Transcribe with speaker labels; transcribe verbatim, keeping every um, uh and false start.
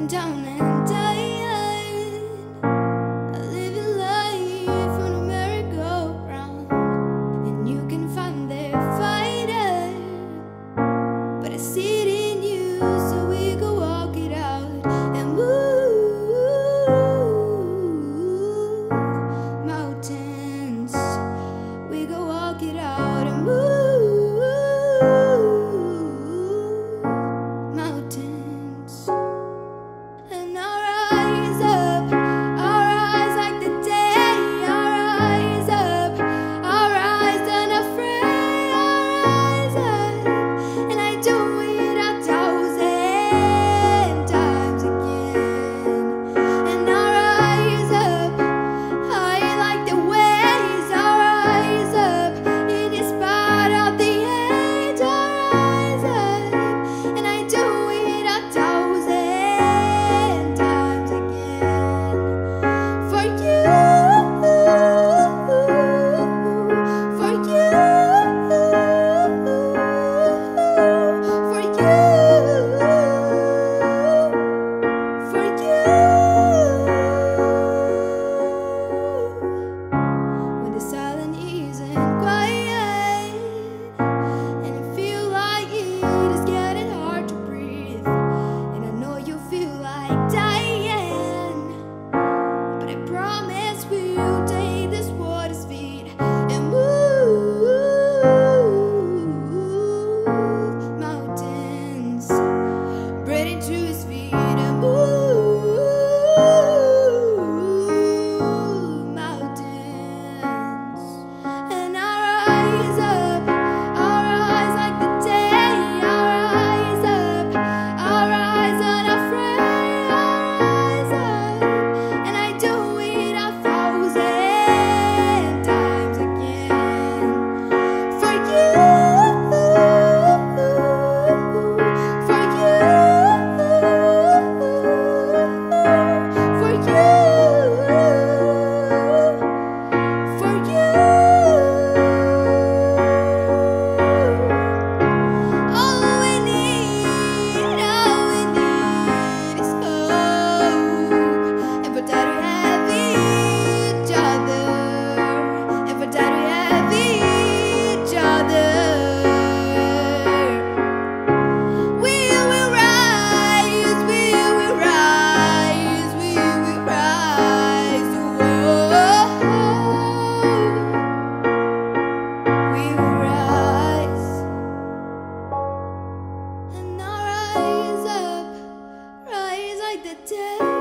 Speaker 1: down and dying. I live your life on a merry-go-round, and you can find there fighting, but I see it in you, so we go walk it out and move mountains. We go walk it out and move mountains. And I'll rise up, I'll rise like the day. I'll rise up, I'll rise unafraid. I'll rise up, and I do it a thousand times again. And I'll rise up, high like the waves. I'll rise up, in spite of the age. I'll rise up, and I do it a thousand times again. For you, for you, for you, for you. When the silence isn't quiet, and I feel like it is getting hard to breathe, and I know you feel like dying, but I promise we'll take this water's feet and move mountains. Breathe into his feet and move mountains. And I'll rise up, I'll rise like the day. I'll rise up, I'll rise unafraid. I'll rise up, and I do it a thousand times again. For you, for you, for you, for you. All we need, all we need is hope, and for that we have each other, and for that we have each other. We will rise, we will rise, we will rise. Whoa. We will rise, and I'll rise up, rise like the day.